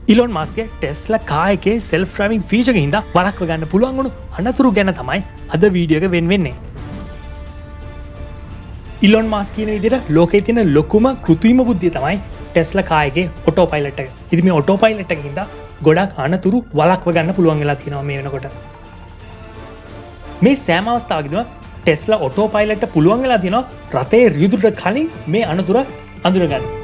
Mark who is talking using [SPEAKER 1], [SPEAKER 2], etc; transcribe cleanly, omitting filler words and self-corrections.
[SPEAKER 1] Elon මස්ක්ගේ Tesla car එකේ self driving feature එක හින්දා වළක්ව ගන්න පුළුවන් වුණු අනතුරු ගැන තමයි අද වීඩියෝ එක වෙන්නේ. ඉලොන් මස්ක් කියන විදිහට ලෝකයේ තියෙන ලොකුම කෘත්‍රිම බුද්ධිය තමයි ටෙස්ලා කාර් එකේ ඔටෝ පයිලට් එක. ඉතින් මේ ඔටෝ පයිලට් එකකින් හින්දා ගොඩක් අනතුරු වළක්ව ගන්න පුළුවන් වෙලා තියෙනවා මේ වෙනකොට. මේ සෑම අවස්ථාවකදීම ටෙස්ලා ඔටෝ පයිලට් පුළුවන් වෙලා තියෙනවා රථයේ රියදුරට කලින් මේ අනතුර අඳුර ගන්න.